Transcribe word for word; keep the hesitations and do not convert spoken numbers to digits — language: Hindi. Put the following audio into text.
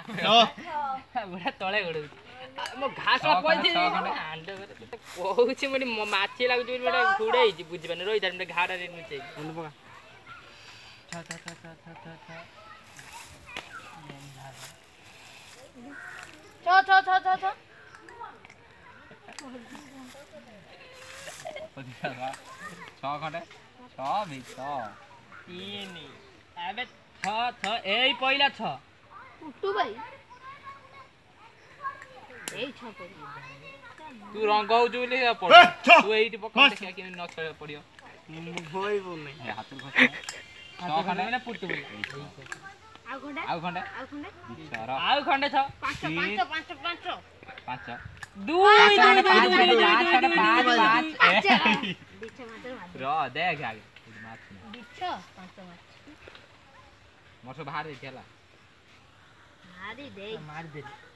बुढ़ा तले गोड़ मो घास पड़ जे आंड करे कहूची मनी माछी लागु जे बड़ा घुड़े जी बुझबे न रोई जा घाड़ा रे नीचे मुंड पका था था था था था था छ छ छ छ छ छ खंडे छ भी छ तीन एबे छ छ एई पहिला छ उठू भाई एई छ तू रंगाउ जुली पड़ तू एइटी पकड़ देखा कि न छ पड़ियो होई बोल नहीं हाथ खस छ खंडे ना पुटू आउ खंडे आउ खंडे आउ खंडे चार आउ खंडे छ पाँच पाँच पाँच पाँच पाँच दुई दुई पाँच दुई पाँच पाँच पाँच बिछ मात्र मात्र र देख आगे माछ बिछ पाँच पाँच मोर से बाहर दे खेला मारी दे मार दे